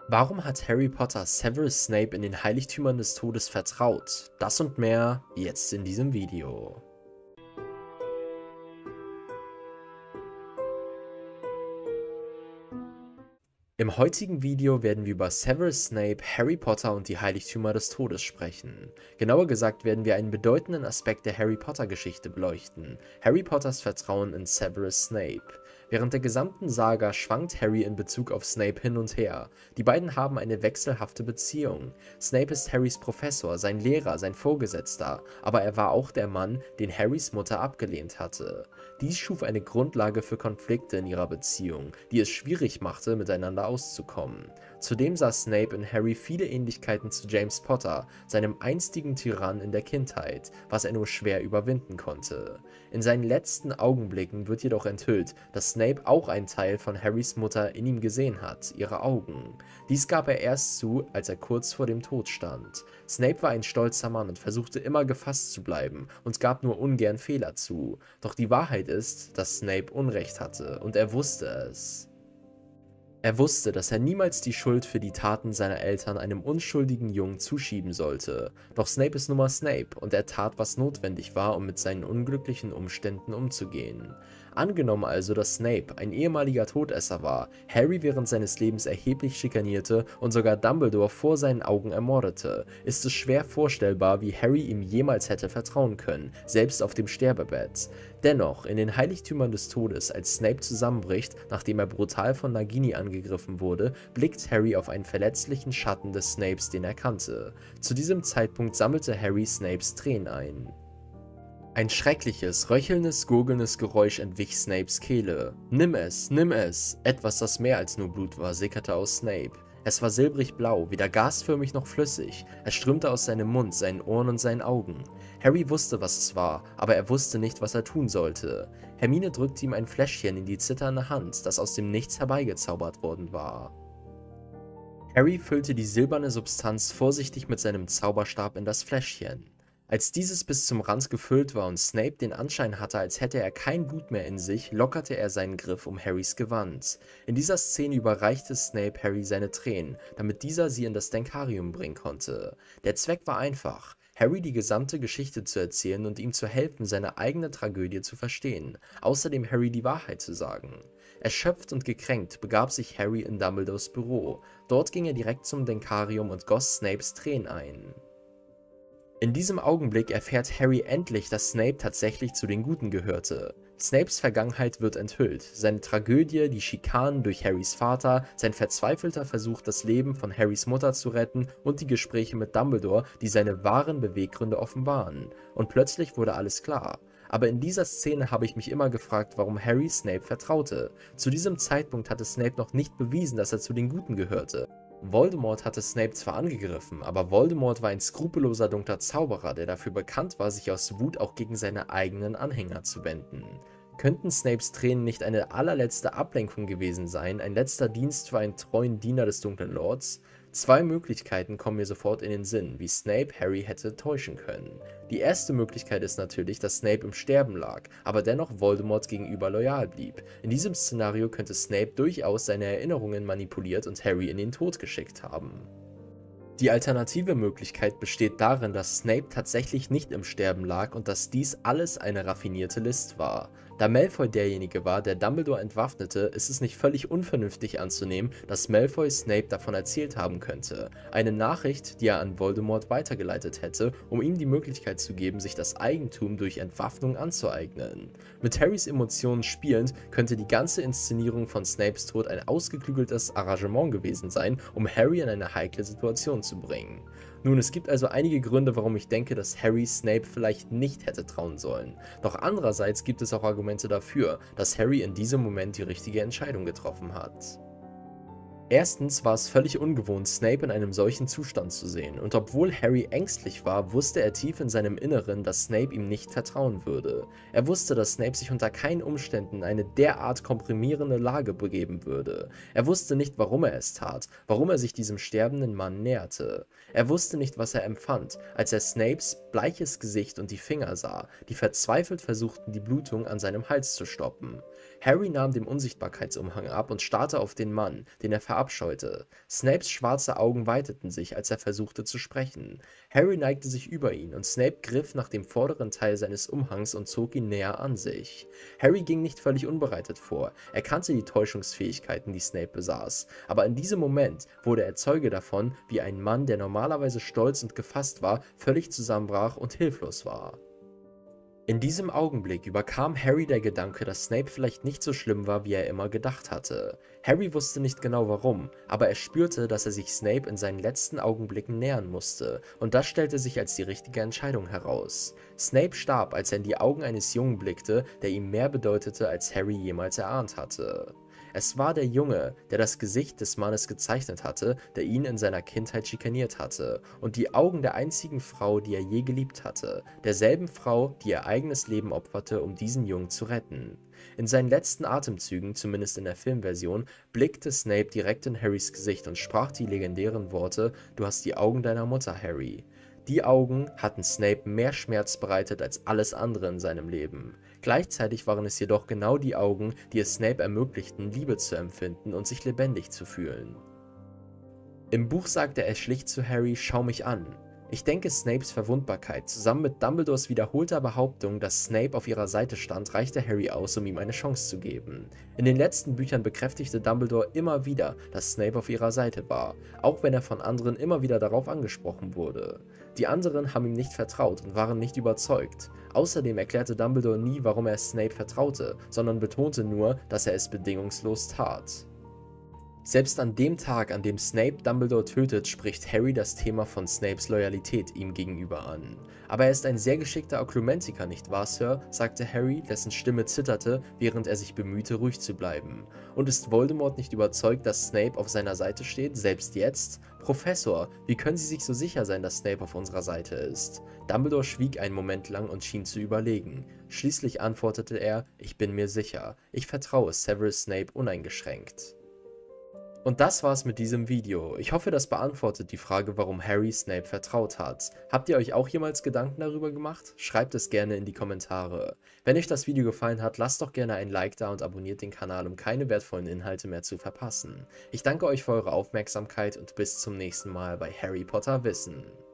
Warum hat Harry Potter Severus Snape in den Heiligtümern des Todes vertraut? Das und mehr jetzt in diesem Video. Im heutigen Video werden wir über Severus Snape, Harry Potter und die Heiligtümer des Todes sprechen. Genauer gesagt werden wir einen bedeutenden Aspekt der Harry Potter Geschichte beleuchten: Harry Potters Vertrauen in Severus Snape. Während der gesamten Saga schwankt Harry in Bezug auf Snape hin und her. Die beiden haben eine wechselhafte Beziehung. Snape ist Harrys Professor, sein Lehrer, sein Vorgesetzter, aber er war auch der Mann, den Harrys Mutter abgelehnt hatte. Dies schuf eine Grundlage für Konflikte in ihrer Beziehung, die es schwierig machte, miteinander auszukommen. Zudem sah Snape in Harry viele Ähnlichkeiten zu James Potter, seinem einstigen Tyrann in der Kindheit, was er nur schwer überwinden konnte. In seinen letzten Augenblicken wird jedoch enthüllt, dass Snape auch einen Teil von Harrys Mutter in ihm gesehen hat, ihre Augen. Dies gab er erst zu, als er kurz vor dem Tod stand. Snape war ein stolzer Mann und versuchte immer gefasst zu bleiben und gab nur ungern Fehler zu. Doch die Wahrheit ist, dass Snape Unrecht hatte, und er wusste es. Er wusste, dass er niemals die Schuld für die Taten seiner Eltern einem unschuldigen Jungen zuschieben sollte. Doch Snape ist nun mal Snape und er tat, was notwendig war, um mit seinen unglücklichen Umständen umzugehen. Angenommen also, dass Snape ein ehemaliger Todesser war, Harry während seines Lebens erheblich schikanierte und sogar Dumbledore vor seinen Augen ermordete, ist es schwer vorstellbar, wie Harry ihm jemals hätte vertrauen können, selbst auf dem Sterbebett. Dennoch, in den Heiligtümern des Todes, als Snape zusammenbricht, nachdem er brutal von Nagini angegriffen wurde, blickt Harry auf einen verletzlichen Schatten des Snapes, den er kannte. Zu diesem Zeitpunkt sammelte Harry Snapes Tränen ein. Ein schreckliches, röchelndes, gurgelndes Geräusch entwich Snapes Kehle. Nimm es, nimm es! Etwas, das mehr als nur Blut war, sickerte aus Snape. Es war silbrig blau, weder gasförmig noch flüssig. Es strömte aus seinem Mund, seinen Ohren und seinen Augen. Harry wusste, was es war, aber er wusste nicht, was er tun sollte. Hermine drückte ihm ein Fläschchen in die zitternde Hand, das aus dem Nichts herbeigezaubert worden war. Harry füllte die silberne Substanz vorsichtig mit seinem Zauberstab in das Fläschchen. Als dieses bis zum Rand gefüllt war und Snape den Anschein hatte, als hätte er kein Blut mehr in sich, lockerte er seinen Griff um Harrys Gewand. In dieser Szene überreichte Snape Harry seine Tränen, damit dieser sie in das Denkarium bringen konnte. Der Zweck war einfach: Harry die gesamte Geschichte zu erzählen und ihm zu helfen, seine eigene Tragödie zu verstehen, außerdem Harry die Wahrheit zu sagen. Erschöpft und gekränkt begab sich Harry in Dumbledores Büro. Dort ging er direkt zum Denkarium und goss Snapes Tränen ein. In diesem Augenblick erfährt Harry endlich, dass Snape tatsächlich zu den Guten gehörte. Snapes Vergangenheit wird enthüllt, seine Tragödie, die Schikanen durch Harrys Vater, sein verzweifelter Versuch, das Leben von Harrys Mutter zu retten und die Gespräche mit Dumbledore, die seine wahren Beweggründe offenbaren. Und plötzlich wurde alles klar. Aber in dieser Szene habe ich mich immer gefragt, warum Harry Snape vertraute. Zu diesem Zeitpunkt hatte Snape noch nicht bewiesen, dass er zu den Guten gehörte. Voldemort hatte Snape zwar angegriffen, aber Voldemort war ein skrupelloser dunkler Zauberer, der dafür bekannt war, sich aus Wut auch gegen seine eigenen Anhänger zu wenden. Könnten Snapes Tränen nicht eine allerletzte Ablenkung gewesen sein, ein letzter Dienst für einen treuen Diener des Dunklen Lords? Zwei Möglichkeiten kommen mir sofort in den Sinn, wie Snape Harry hätte täuschen können. Die erste Möglichkeit ist natürlich, dass Snape im Sterben lag, aber dennoch Voldemort gegenüber loyal blieb. In diesem Szenario könnte Snape durchaus seine Erinnerungen manipuliert und Harry in den Tod geschickt haben. Die alternative Möglichkeit besteht darin, dass Snape tatsächlich nicht im Sterben lag und dass dies alles eine raffinierte List war. Da Malfoy derjenige war, der Dumbledore entwaffnete, ist es nicht völlig unvernünftig anzunehmen, dass Malfoy Snape davon erzählt haben könnte. Eine Nachricht, die er an Voldemort weitergeleitet hätte, um ihm die Möglichkeit zu geben, sich das Eigentum durch Entwaffnung anzueignen. Mit Harrys Emotionen spielend, könnte die ganze Inszenierung von Snapes Tod ein ausgeklügeltes Arrangement gewesen sein, um Harry in eine heikle Situation zu bringen. Nun, es gibt also einige Gründe, warum ich denke, dass Harry Snape vielleicht nicht hätte trauen sollen. Doch andererseits gibt es auch Argumente dafür, dass Harry in diesem Moment die richtige Entscheidung getroffen hat. Erstens war es völlig ungewohnt, Snape in einem solchen Zustand zu sehen, und obwohl Harry ängstlich war, wusste er tief in seinem Inneren, dass Snape ihm nicht vertrauen würde. Er wusste, dass Snape sich unter keinen Umständen in eine derart komprimierende Lage begeben würde. Er wusste nicht, warum er es tat, warum er sich diesem sterbenden Mann näherte. Er wusste nicht, was er empfand, als er Snapes bleiches Gesicht und die Finger sah, die verzweifelt versuchten, die Blutung an seinem Hals zu stoppen. Harry nahm den Unsichtbarkeitsumhang ab und starrte auf den Mann, den er verabscheute. Snapes schwarze Augen weiteten sich, als er versuchte zu sprechen. Harry neigte sich über ihn und Snape griff nach dem vorderen Teil seines Umhangs und zog ihn näher an sich. Harry ging nicht völlig unbereitet vor, er kannte die Täuschungsfähigkeiten, die Snape besaß, aber in diesem Moment wurde er Zeuge davon, wie ein Mann, der normalerweise stolz und gefasst war, völlig zusammenbrach und hilflos war. In diesem Augenblick überkam Harry der Gedanke, dass Snape vielleicht nicht so schlimm war, wie er immer gedacht hatte. Harry wusste nicht genau warum, aber er spürte, dass er sich Snape in seinen letzten Augenblicken nähern musste, und das stellte sich als die richtige Entscheidung heraus. Snape starb, als er in die Augen eines Jungen blickte, der ihm mehr bedeutete, als Harry jemals erahnt hatte. Es war der Junge, der das Gesicht des Mannes gezeichnet hatte, der ihn in seiner Kindheit schikaniert hatte, und die Augen der einzigen Frau, die er je geliebt hatte, derselben Frau, die ihr eigenes Leben opferte, um diesen Jungen zu retten. In seinen letzten Atemzügen, zumindest in der Filmversion, blickte Snape direkt in Harrys Gesicht und sprach die legendären Worte: „Du hast die Augen deiner Mutter, Harry." Die Augen hatten Snape mehr Schmerz bereitet als alles andere in seinem Leben. Gleichzeitig waren es jedoch genau die Augen, die es Snape ermöglichten, Liebe zu empfinden und sich lebendig zu fühlen. Im Buch sagte er schlicht zu Harry: „Schau mich an." Ich denke, Snapes Verwundbarkeit zusammen mit Dumbledores wiederholter Behauptung, dass Snape auf ihrer Seite stand, reichte Harry aus, um ihm eine Chance zu geben. In den letzten Büchern bekräftigte Dumbledore immer wieder, dass Snape auf ihrer Seite war, auch wenn er von anderen immer wieder darauf angesprochen wurde. Die anderen haben ihm nicht vertraut und waren nicht überzeugt. Außerdem erklärte Dumbledore nie, warum er Snape vertraute, sondern betonte nur, dass er es bedingungslos tat. Selbst an dem Tag, an dem Snape Dumbledore tötet, spricht Harry das Thema von Snapes Loyalität ihm gegenüber an. „Aber er ist ein sehr geschickter Oklumentiker, nicht wahr, Sir?", sagte Harry, dessen Stimme zitterte, während er sich bemühte, ruhig zu bleiben. „Und ist Voldemort nicht überzeugt, dass Snape auf seiner Seite steht, selbst jetzt? Professor, wie können Sie sich so sicher sein, dass Snape auf unserer Seite ist?" Dumbledore schwieg einen Moment lang und schien zu überlegen. Schließlich antwortete er: „Ich bin mir sicher. Ich vertraue Severus Snape uneingeschränkt." Und das war's mit diesem Video. Ich hoffe, das beantwortet die Frage, warum Harry Snape vertraut hat. Habt ihr euch auch jemals Gedanken darüber gemacht? Schreibt es gerne in die Kommentare. Wenn euch das Video gefallen hat, lasst doch gerne ein Like da und abonniert den Kanal, um keine wertvollen Inhalte mehr zu verpassen. Ich danke euch für eure Aufmerksamkeit und bis zum nächsten Mal bei Harry Potter Wissen.